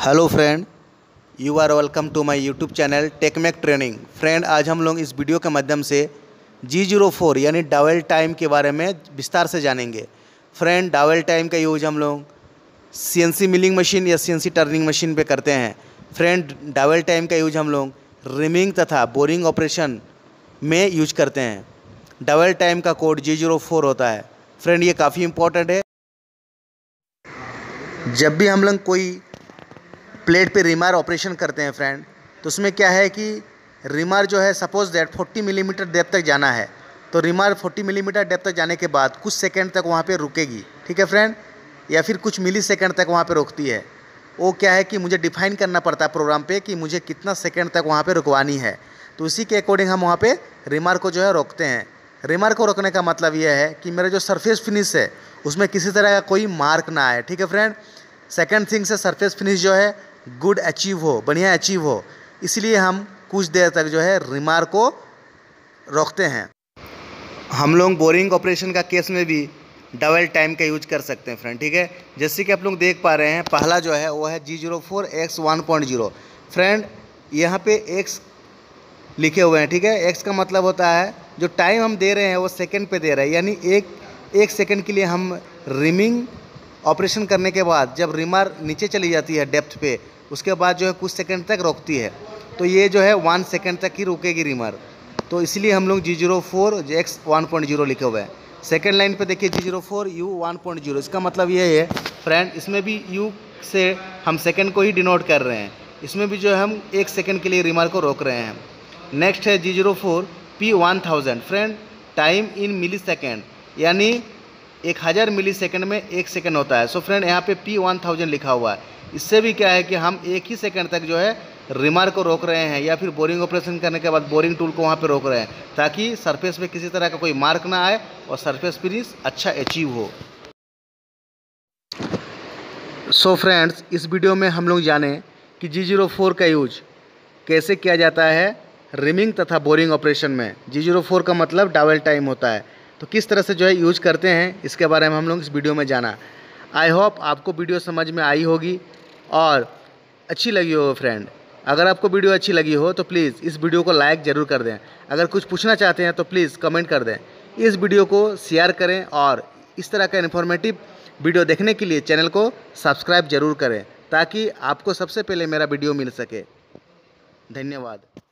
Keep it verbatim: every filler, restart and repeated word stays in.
Hello friend, you are welcome to my YouTube channel Techmake training. Friend, आज हम लोग इस वीडियो के माध्यम से जी ज़ीरो फोर यानी डावल टाइम के बारे में विस्तार से जानेंगे। फ्रेंड, डावल टाइम का यूज हम लोग सीएनसी मिलिंग मशीन या सीएनसी टर्निंग मशीन पे करते हैं। फ्रेंड, डावल टाइम का यूज हम लोग रिमिंग तथा बोरिंग ऑपरेशन में यूज करते हैं। डावल टाइम का कोड जी ज़ीरो फोर होता है। फ्रेंड, ये काफ़ी इम्पोर्टेंट है। जब भी हम लोग कोई प्लेट पे रिमार ऑपरेशन करते हैं फ्रेंड, तो उसमें क्या है कि रिमार जो है सपोज दैट चालीस मिलीमीटर डेप्थ तक जाना है, तो रिमार चालीस मिलीमीटर डेप्थ तक जाने के बाद कुछ सेकंड तक वहाँ पे रुकेगी, ठीक है फ्रेंड, या फिर कुछ मिली सेकंड तक वहाँ पे रुकती है। वो क्या है कि मुझे डिफाइन करना पड़ता है प्रोग्राम पे कि मुझे कितना सेकंड तक वहाँ पे रुकवानी है। तो उसी के अकॉर्डिंग हम वहाँ पे रिमार को जो है रोकते हैं। रिमार को रोकने का मतलब यह है कि मेरा जो सरफेस फिनिश है उसमें किसी तरह का कोई मार्क ना आए, ठीक है फ्रेंड। सेकेंड थिंग से सरफेस फिनिश जो है गुड अचीव हो, बढ़िया अचीव हो, इसलिए हम कुछ देर तक जो है रिमार को रोकते हैं। हम लोग बोरिंग ऑपरेशन का केस में भी डबल टाइम का यूज कर सकते हैं फ्रेंड, ठीक है। जैसे कि आप लोग देख पा रहे हैं, पहला जो है वो है G zero four X one point zero. Friend, यहाँ पे एक्स लिखे हुए हैं, ठीक है। एक्स का मतलब होता है जो टाइम हम दे रहे हैं वो सेकंड पे दे रहे हैं, यानी एक एक सेकंड के लिए हम रिमिंग ऑपरेशन करने के बाद जब रिमार नीचे चली जाती है डेप्थ पे, उसके बाद जो है कुछ सेकंड तक रोकती है, तो ये जो है वन सेकंड तक ही रुकेगी रिमार। तो इसलिए हम लोग G zero four X one point zero लिखे हुए हैं। सेकंड लाइन पे देखिए G zero four U one point zero. इसका मतलब ये है फ्रेंड, इसमें भी यू से हम सेकंड को ही डिनोट कर रहे हैं, इसमें भी जो है हम एक सेकंड के लिए रिमार को रोक रहे हैं। नेक्स्ट है G zero four P one thousand. Friend, time in millisecond, यानी एक हज़ार मिली सेकेंड में एक सेकंड होता है। सो फ्रेंड, यहाँ पे पी वन थाउजेंड लिखा हुआ है। इससे भी क्या है कि हम एक ही सेकंड तक जो है रिमार को रोक रहे हैं, या फिर बोरिंग ऑपरेशन करने के बाद बोरिंग टूल को वहाँ पे रोक रहे हैं, ताकि सरफेस पे किसी तरह का कोई मार्क ना आए और सरफेस फिनिश अच्छा अचीव हो। सो फ्रेंड्स, इस वीडियो में हम लोग जाने कि जी ज़ीरो फोर का यूज कैसे किया जाता है रिमिंग तथा बोरिंग ऑपरेशन में। जी ज़ीरो फोर का मतलब डावल टाइम होता है, तो किस तरह से जो है यूज करते हैं इसके बारे में हम लोग इस वीडियो में जाना। आई होप आपको वीडियो समझ में आई होगी और अच्छी लगी हो। फ्रेंड, अगर आपको वीडियो अच्छी लगी हो तो प्लीज़ इस वीडियो को लाइक ज़रूर कर दें। अगर कुछ पूछना चाहते हैं तो प्लीज़ कमेंट कर दें। इस वीडियो को शेयर करें और इस तरह का इन्फॉर्मेटिव वीडियो देखने के लिए चैनल को सब्सक्राइब ज़रूर करें, ताकि आपको सबसे पहले मेरा वीडियो मिल सके। धन्यवाद।